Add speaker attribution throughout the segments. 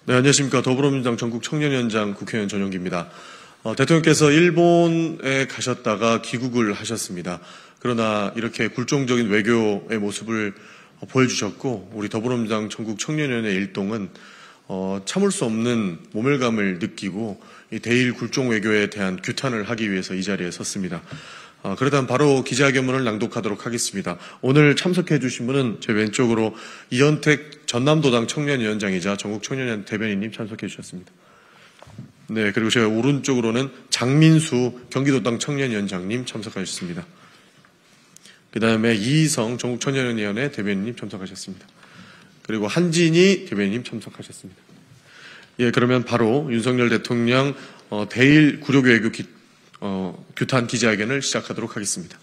Speaker 1: 네, 안녕하십니까. 더불어민주당 전국청년위원장 국회의원 전용기입니다. 대통령께서 일본에 가셨다가 귀국을 하셨습니다. 그러나 이렇게 굴종적인 외교의 모습을 보여주셨고, 우리 더불어민주당 전국청년위원회 일동은 참을 수 없는 모멸감을 느끼고 이 대일 굴종 외교에 대한 규탄을 하기 위해서 이 자리에 섰습니다. 그러다 바로 기자회견문을 낭독하도록 하겠습니다. 오늘 참석해 주신 분은 제 왼쪽으로 이현택 전남도당 청년위원장이자 전국청년위원 대변인님 참석해 주셨습니다. 네, 그리고 제 오른쪽으로는 장민수 경기도당 청년위원장님 참석하셨습니다. 그 다음에 이희성 전국청년위원회 대변인님 참석하셨습니다. 그리고 한진희 대변인님 참석하셨습니다. 예, 그러면 바로 윤석열 대통령 대일 구력외교 규탄 기자회견을 시작하도록 하겠습니다.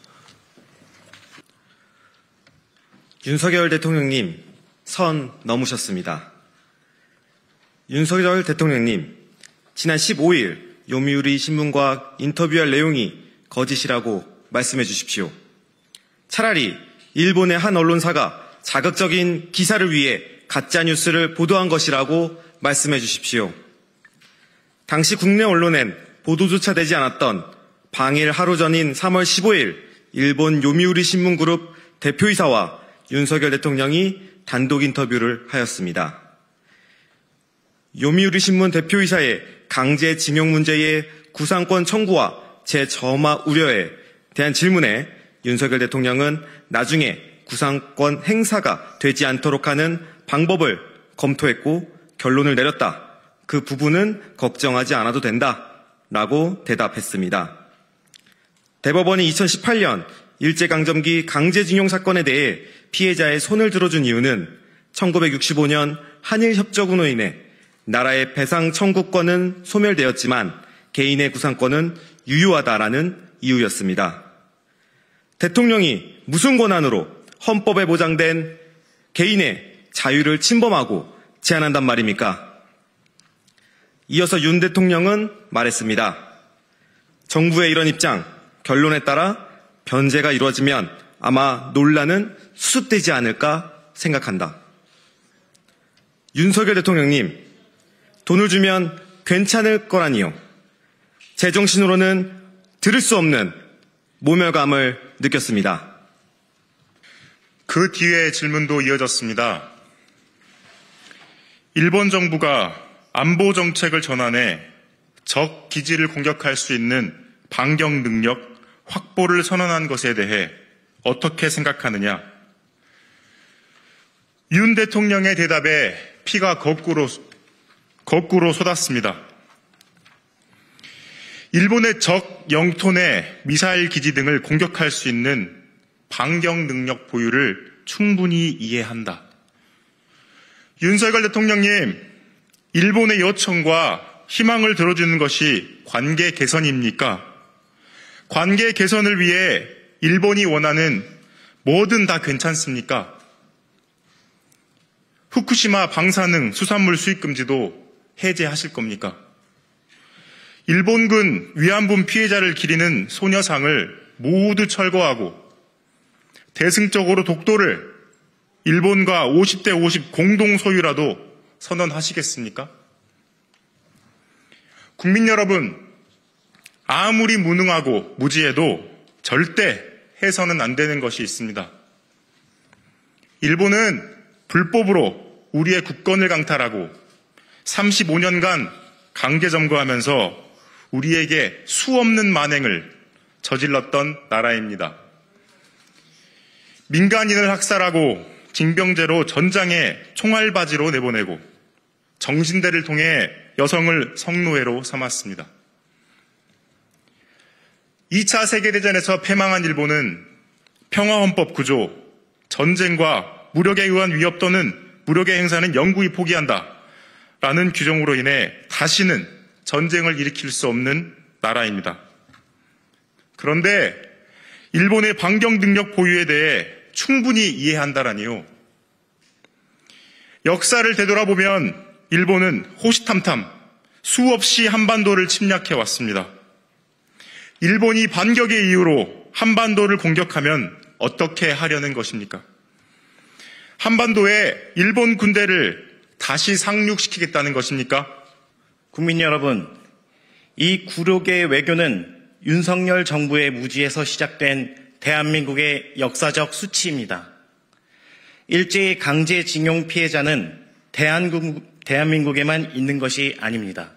Speaker 2: 윤석열 대통령님, 선 넘으셨습니다. 윤석열 대통령님, 지난 15일 요미우리 신문과 인터뷰할 내용이 거짓이라고 말씀해 주십시오. 차라리 일본의 한 언론사가 자극적인 기사를 위해 가짜뉴스를 보도한 것이라고 말씀해 주십시오. 당시 국내 언론엔 보도조차 되지 않았던 방일 하루 전인 3월 15일 일본 요미우리 신문그룹 대표이사와 윤석열 대통령이 단독 인터뷰를 하였습니다. 요미우리 신문 대표이사의 강제징용 문제의 구상권 청구와 재점화 우려에 대한 질문에 윤석열 대통령은 나중에 구상권 행사가 되지 않도록 하는 방법을 검토했고 결론을 내렸다. 그 부분은 걱정하지 않아도 된다. 라고 대답했습니다. 대법원이 2018년 일제강점기 강제징용 사건에 대해 피해자의 손을 들어준 이유는 1965년 한일협정으로 인해 나라의 배상 청구권은 소멸되었지만 개인의 구상권은 유효하다라는 이유였습니다. 대통령이 무슨 권한으로 헌법에 보장된 개인의 자유를 침범하고 제한한단 말입니까? 이어서 윤 대통령은 말했습니다. 정부의 이런 입장, 결론에 따라 변제가 이루어지면 아마 논란은 수습되지 않을까 생각한다. 윤석열 대통령님, 돈을 주면 괜찮을 거라니요. 제정신으로는 들을 수 없는 모멸감을 느꼈습니다.
Speaker 3: 그 뒤에 질문도 이어졌습니다. 일본 정부가 안보 정책을 전환해 적 기지를 공격할 수 있는 반격 능력 확보를 선언한 것에 대해 어떻게 생각하느냐? 윤 대통령의 대답에 피가 거꾸로 쏟았습니다. 일본의 적 영토 내 미사일 기지 등을 공격할 수 있는 반격 능력 보유를 충분히 이해한다. 윤석열 대통령님, 일본의 요청과 희망을 들어주는 것이 관계 개선입니까? 관계 개선을 위해 일본이 원하는 뭐든 다 괜찮습니까? 후쿠시마 방사능 수산물 수입 금지도 해제하실 겁니까? 일본군 위안부 피해자를 기리는 소녀상을 모두 철거하고 대승적으로 독도를 일본과 50대 50 공동 소유라도 선언하시겠습니까? 국민 여러분, 아무리 무능하고 무지해도 절대 해서는 안 되는 것이 있습니다. 일본은 불법으로 우리의 국권을 강탈하고 35년간 강제 점거하면서 우리에게 수없는 만행을 저질렀던 나라입니다. 민간인을 학살하고 징병제로 전장에 총알바지로 내보내고 정신대를 통해 여성을 성노예로 삼았습니다. 2차 세계대전에서 패망한 일본은 평화헌법 구조, 전쟁과 무력에 의한 위협 또는 무력의 행사는 영구히 포기한다 라는 규정으로 인해 다시는 전쟁을 일으킬 수 없는 나라입니다. 그런데 일본의 반격 능력 보유에 대해 충분히 이해한다라니요. 역사를 되돌아보면 일본은 호시탐탐 수없이 한반도를 침략해왔습니다. 일본이 반격의 이유로 한반도를 공격하면 어떻게 하려는 것입니까? 한반도에 일본 군대를 다시 상륙시키겠다는 것입니까?
Speaker 4: 국민 여러분, 이 굴욕의 외교는 윤석열 정부의 무지에서 시작된 대한민국의 역사적 수치입니다. 일제히 강제징용 피해자는 대한민국에만 있는 것이 아닙니다.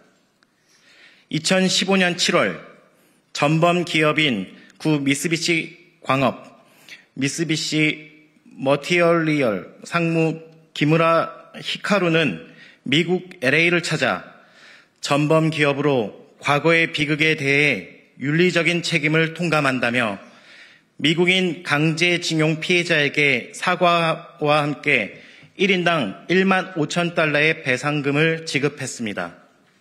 Speaker 4: 2015년 7월 전범 기업인 구 미쓰비시 광업, 미쓰비시 머티리얼 상무 기무라 히카루는 미국 LA를 찾아 전범 기업으로 과거의 비극에 대해 윤리적인 책임을 통감한다며 미국인 강제징용 피해자에게 사과와 함께 1인당 1만 5천 달러의 배상금을 지급했습니다.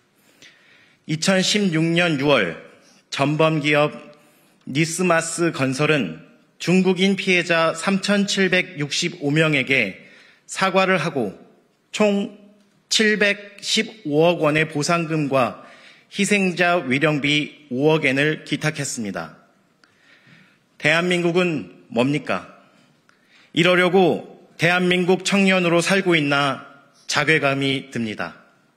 Speaker 4: 2016년 6월 전범기업 니스마스 건설은 중국인 피해자 3,765명에게 사과를 하고 총 715억 원의 보상금과 희생자 위령비 5억 엔을 기탁했습니다. 대한민국은 뭡니까? 이러려고 대한민국 청년으로 살고 있나 자괴감이 듭니다.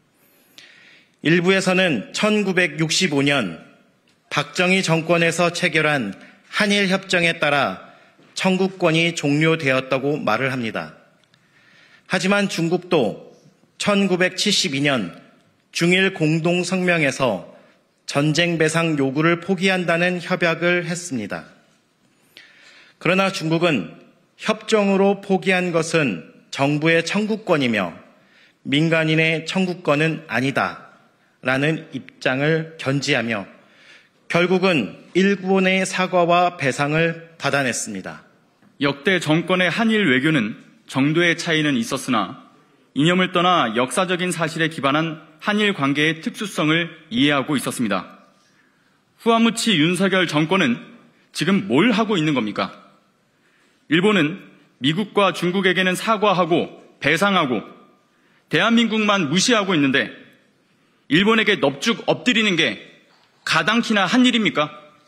Speaker 4: 일부에서는 1965년 박정희 정권에서 체결한 한일협정에 따라 청구권이 종료되었다고 말을 합니다. 하지만 중국도 1972년 중일 공동성명에서 전쟁 배상 요구를 포기한다는 협약을 했습니다. 그러나 중국은 협정으로 포기한 것은 정부의 청구권이며 민간인의 청구권은 아니다라는 입장을 견지하며 결국은 일본의 사과와 배상을 받아냈습니다.
Speaker 5: 역대 정권의 한일 외교는 정도의 차이는 있었으나 이념을 떠나 역사적인 사실에 기반한 한일 관계의 특수성을 이해하고 있었습니다. 후아무치 윤석열 정권은 지금 뭘 하고 있는 겁니까? 일본은 미국과 중국에게는 사과하고 배상하고 대한민국만 무시하고 있는데 일본에게 넙죽 엎드리는 게 가당키나 한 일입니까?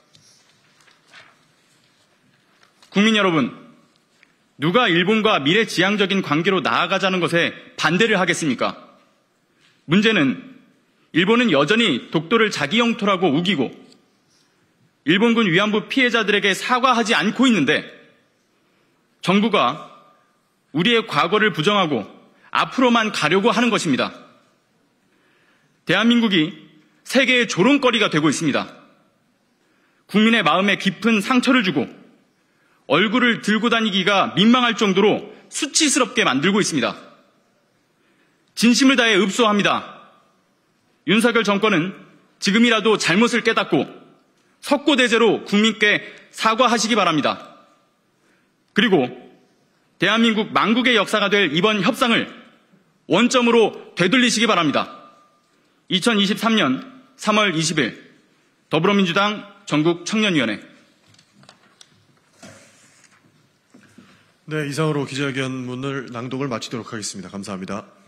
Speaker 5: 국민 여러분, 누가 일본과 미래지향적인 관계로 나아가자는 것에 반대를 하겠습니까? 문제는 일본은 여전히 독도를 자기 영토라고 우기고 일본군 위안부 피해자들에게 사과하지 않고 있는데 정부가 우리의 과거를 부정하고 앞으로만 가려고 하는 것입니다. 대한민국이 세계의 조롱거리가 되고 있습니다. 국민의 마음에 깊은 상처를 주고 얼굴을 들고 다니기가 민망할 정도로 수치스럽게 만들고 있습니다. 진심을 다해 읍소합니다. 윤석열 정권은 지금이라도 잘못을 깨닫고 석고대죄로 국민께 사과하시기 바랍니다. 그리고 대한민국 만국의 역사가 될 이번 협상을 원점으로 되돌리시기 바랍니다. 2023년 3월 20일 더불어민주당 전국청년위원회.
Speaker 1: 네, 이상으로 기자회견문을 낭독을 마치도록 하겠습니다. 감사합니다.